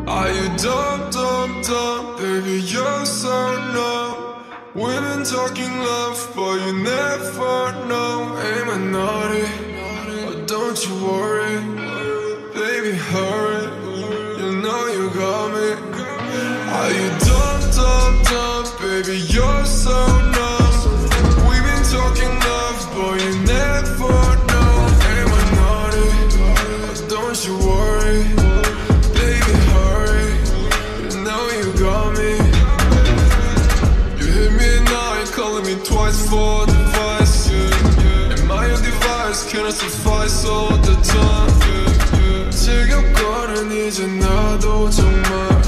Are you dumb, dumb, dumb? Baby, you're so numb. We've been talking love, but you never know. Am I naughty? Oh, don't you worry. Baby, hurry. You know you got me. Are you dumb, dumb, dumb? Baby, you're so numb. We've been talking love, but you never know. Am I naughty? Oh, don't you worry. Baby, hurry. You know you got me. You hit me at night, calling me twice for advice, yeah. Am I your device? Can I suffice all the time, yeah. 지겹거든 이제 나도 정말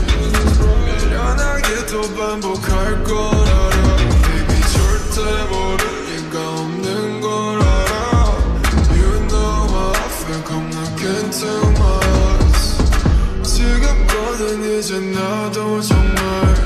미련하게 또 반복할 걸 알아. Baby, 절대 모를 리가 없는 걸 알아. You know how I feel, come looking too much. 지겹거든 이제 나도 정말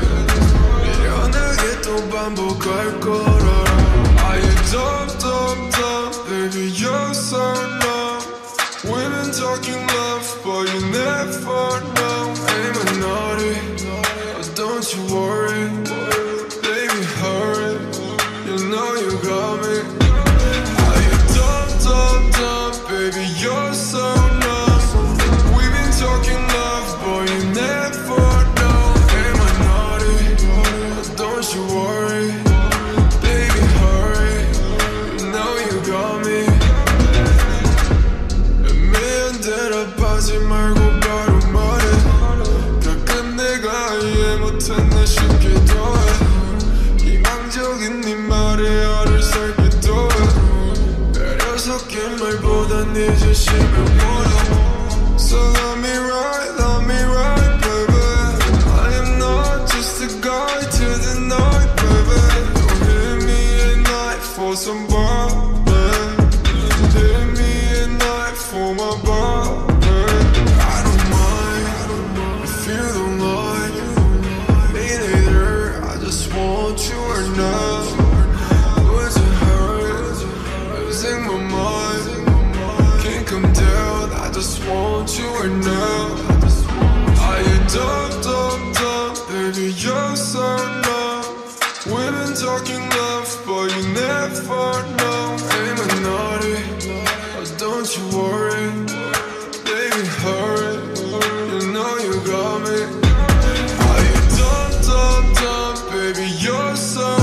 미련하게 또 반복할 걸 알아. Are you dumb, dumb, dumb? Baby, you're so numb. We've been talking love, but you never know. Am I naughty? Oh, don't you worry. Baby, hurry. You know you got me. Are you dumb, dumb, dumb? Baby, you're so numb. We've been talking love, but you never know. Am I naughty? Oh, don't you worry. Baby, hurry. You know you got me. 대답하지 말고 바로 말해. 가끔 내가 이해 못했나 싶기도 해. 희망적인 네 말에 알을 살기도 해. 배려 섞인 말보단 네 진심을 몰라. So let me right, baby. I am not just a guy to the night, baby. Don't hit me at night for some bar, man. Hit me at night for my bar. Want you or not? Are you dumb, dumb, dumb? Baby, you're so numb. We've been talking love, but you never know. Am I naughty? Oh, don't you worry. Baby, hurry. You know you got me. Are you dumb, dumb, dumb? Baby, you're so